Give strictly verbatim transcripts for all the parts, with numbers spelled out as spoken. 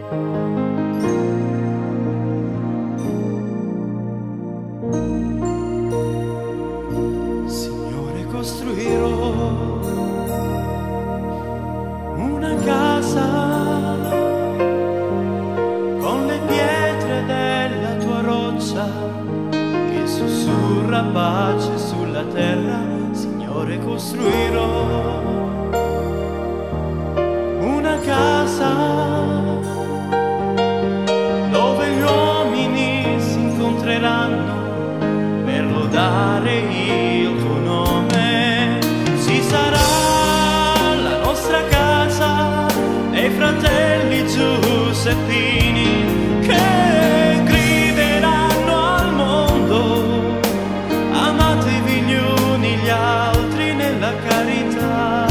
Signore, costruirò una casa con le pietre della tua roccia che sussurra pace sulla terra. Signore, costruirò una casa dove gli uomini si incontreranno per lodare il tuo nome. Ci sarà la nostra casa e i fratelli Giuseppini che grideranno al mondo: amatevi gli uni gli altri nella carità.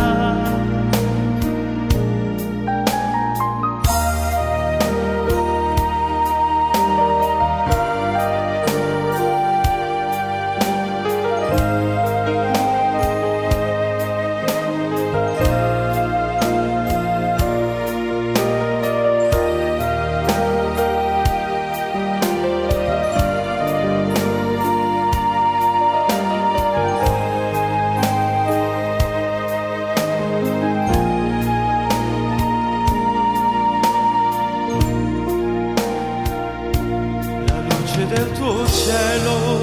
Del tuo cielo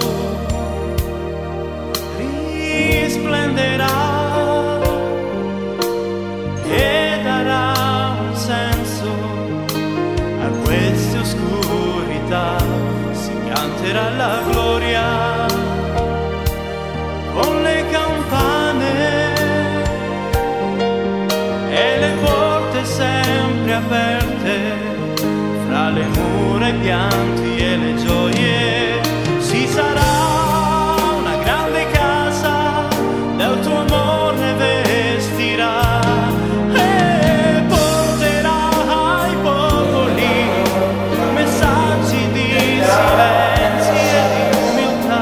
risplenderà e darà un senso a queste oscurità. Si canterà la gloria con le campane e le porte sempre aperte, fra le mura, i pianti e le gioie. Ci sarà una grande casa, del tuo amore vestirà e porterà ai popoli messaggi di silenzio e di umiltà.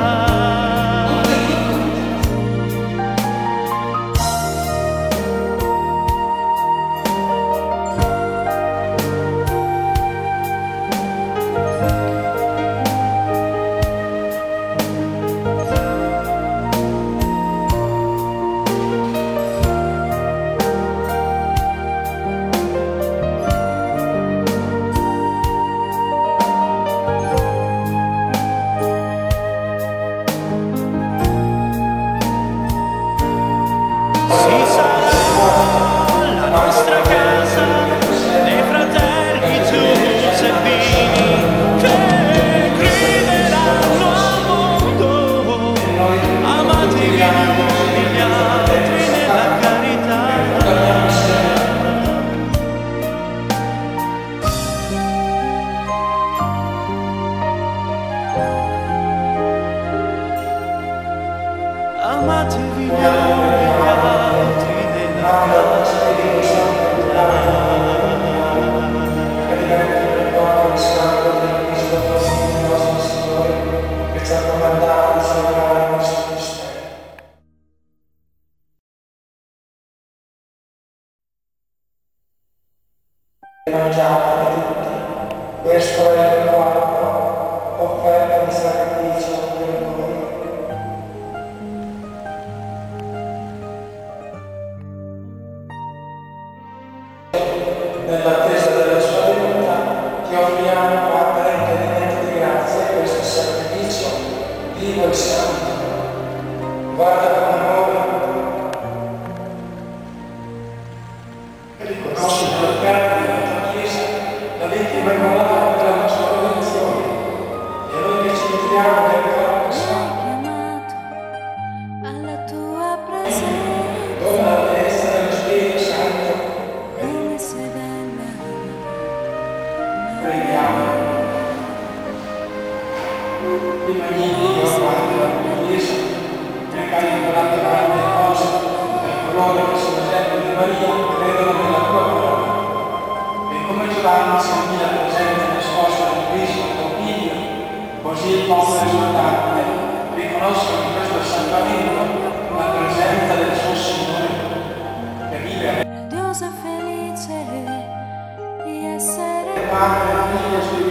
Ci sarà la nostra casa dei fratelli Giuseppini che grideranno al mondo: amatevi gli uni gli altri nella carità. Amatevi gli uni gli altri nella mangiate tutti, questo è il mio corpo, offerta di sacrificio per voi. Nell'attesa della sua venuta ti offriamo apparente alimento di grazia questo sacrificio vivo e santo. Guarda con amore, riconosci il peccato della tua Chiesa, la vittima immolata della nostra redenzione, e noi che ci nutriamo del corpo santo. Alla tua presenza, Dona la destra dello Spirito Santo. come sedella, Preghiamo. Rimaniamo io guardo la tua Chiesa, pregando la tua grande cosa, per coloro che sono servi di Maria, credono nella tua parola. E come Giovanni sentì la presenza nascosta di Cristo, tuo Figlio, così il popolo esultante riconoscono in questo sacramento la presenza del suo Signore, che vive radiosa felice di essere Padre, Figlio e Spirito